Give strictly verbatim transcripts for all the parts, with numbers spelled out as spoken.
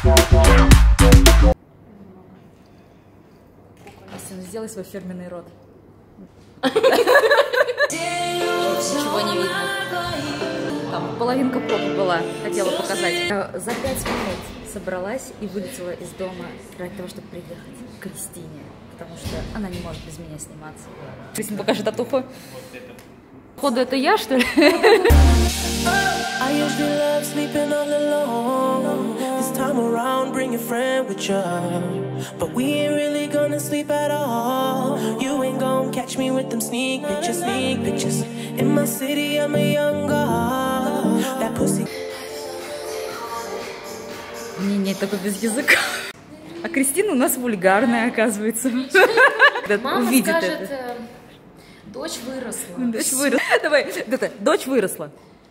Сделай свой фирменный рот. Ничего не видно. Там половинка попы была, хотела показать. За пять минут собралась и вылетела из дома ради того, чтобы приехать к Кристине, потому что она не может без меня сниматься. Кристина, покажи татуху. Походу, это я, что ли? Time around, bring a friend with you, but we ain't really gonna sleep at all. You ain't gonna catch me with them sneak pictures, sneak pictures. In my city, I'm a young god. That pussy. Не, не, только без языка. А Кристина у нас вульгарная, оказывается. Мама скажет, дочь выросла. Дочь выросла. Давай, дочь выросла.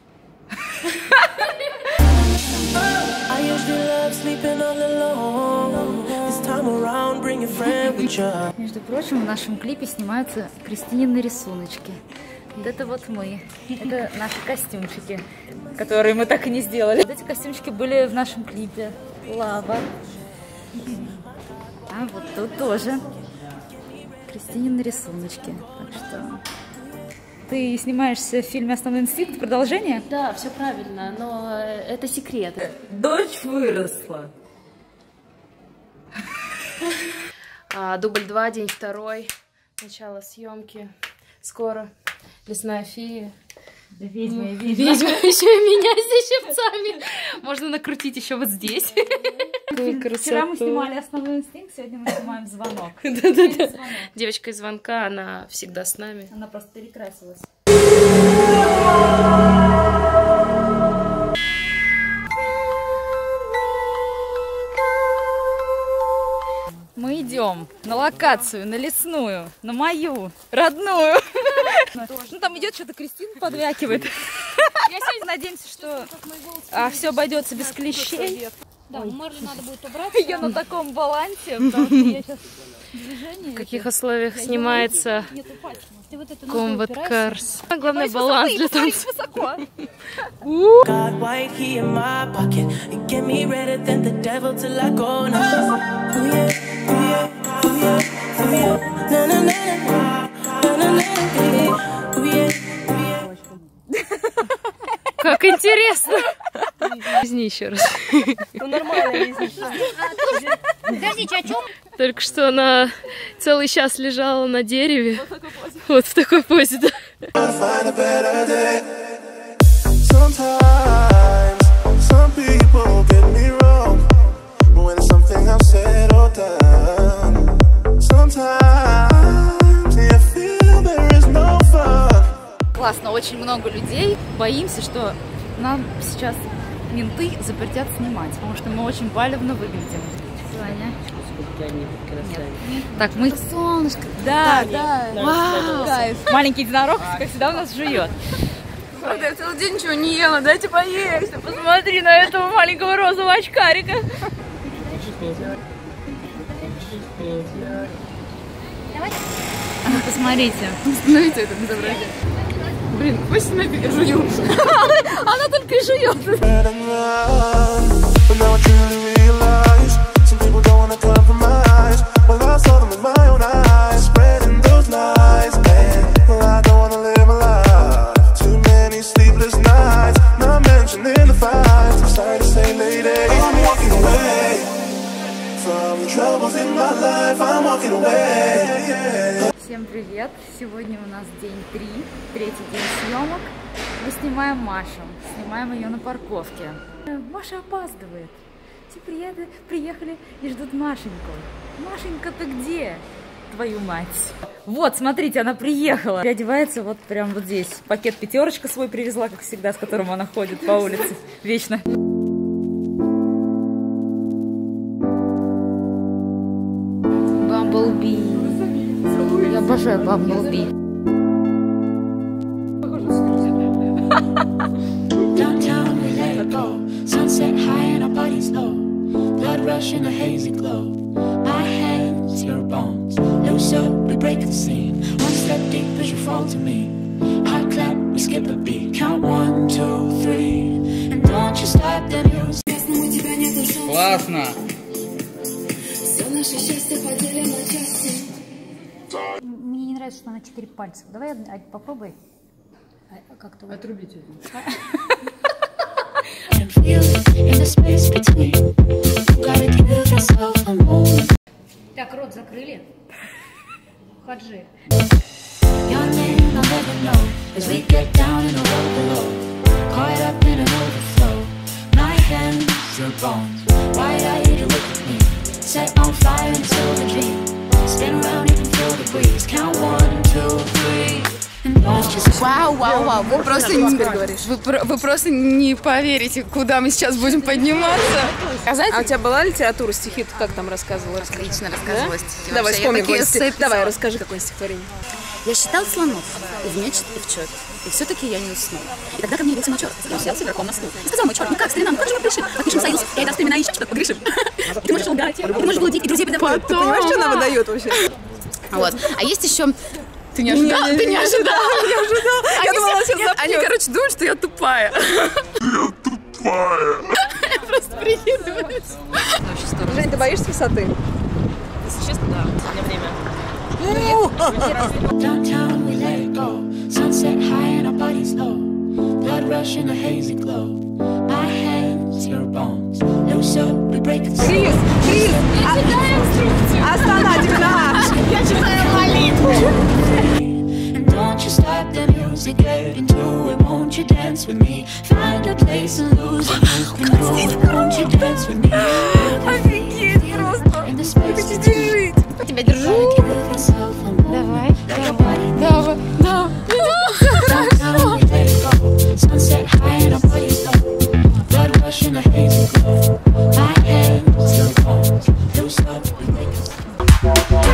Между прочим, в нашем клипе снимаются Кристинины рисуночки. Вот это вот мы. Это наши костюмчики, которые мы так и не сделали. Вот эти костюмчики были в нашем клипе. Лава. А вот тут тоже Кристинины рисуночки. Так что... Ты снимаешься в фильме «Основной инстинкт», продолжение? Да, все правильно, но это секрет. Дочь выросла. А, дубль два, день второй, начало съемки. Скоро лесная фея. Ведьма, ведьма. Ведьма, еще и меня здесь щипцами. Можно накрутить еще вот здесь. Вчера мы снимали «Основной инстинкт», сегодня мы снимаем «Звонок». Да-да-да. Девочка из «Звонка», она всегда с нами. Она просто перекрасилась. Мы идем на локацию, на лесную, на мою, родную. Ну там идет что-то, Кристина подвякивает. Я сегодня надеемся, что а, все обойдется без клещей. Да, Марли надо будет убрать. Я на таком балансе, потому что я сейчас движение. В каких условиях снимается Combat Cars? Главный баланс для танца. Как интересно! Изни еще раз. Ну нормально, изни. Подождите, о чем? Только что она целый час лежала на дереве. Вот в такой позе, да. Классно, очень много людей. Боимся, что нам сейчас менты запретят снимать, потому что мы очень палевно выглядим. Ваня? Нет. Так, мы... Солнышко. Да, да. да. Вау. Кайф. Маленький единорог, как всегда, у нас жует. Я целый день ничего не ела, дайте поесть. Посмотри на этого маленького розового очкарика. А ну, посмотрите. Остановите это безобразие. Блин, пусть нафиг я жую. Она только и жует. Всем привет! Сегодня у нас день три, третий день съемок. Мы снимаем Машу, снимаем ее на парковке. Маша опаздывает. Все приеды, приехали и ждут Машеньку. Машенька, ты где? Твою мать. Вот, смотрите, она приехала. Переодевается вот прям вот здесь. Пакет пятерочка свой привезла, как всегда, с которым она ходит по улице. Вечно. Бамблби. Я обожаю Бамблби. Классно. Мне не нравится, что она четыре пальца. Давай попробуй. Как-то отрубить один. Так, рот закрыли. Хаджи. Вау, вау, вау, вы просто, не, вы, вы просто не поверите, куда мы сейчас будем подниматься. А у тебя была литература, стихи, ты как там рассказывала? Отлично рассказывала да? стихи. Давай, вспомни какое-нибудь. Давай, расскажи какое-нибудь стихотворение. Я считал слонов, и в меч, и в черт. И все-таки я не уснул. И тогда ко мне явился мой черт. Я уселся верхом на стул. И сказал мой черт, ну как, старина, ну как же мы пришли? Подпишем союз, и это времена еще что-то погрешим. Ты можешь лгать, ты можешь блудить, и друзей предавать. Ты понимаешь, что она выдает вообще? Вот. А есть еще... Ты не ожидала? Ты не ожидала? Я ожидала. Я думала, сейчас запнёт. Они, короче, думают, что я тупая. Я тупая. Просто прикидываюсь. Жень, ты боишься высоты? Если честно, да. У меня время. Крис, Крис, Астана, Дивина. Я читаю молитву. Don't you stop the music, get into it, won't you dance with me? Find a place and lose it, won't you dance with me? Офигеть просто, я хочу здесь жить. Тебя держу. Давай, давай, давай, да. Sunset high and our bodies low, blood rush in a hazy glow. My hands still cold, no stop, we make us.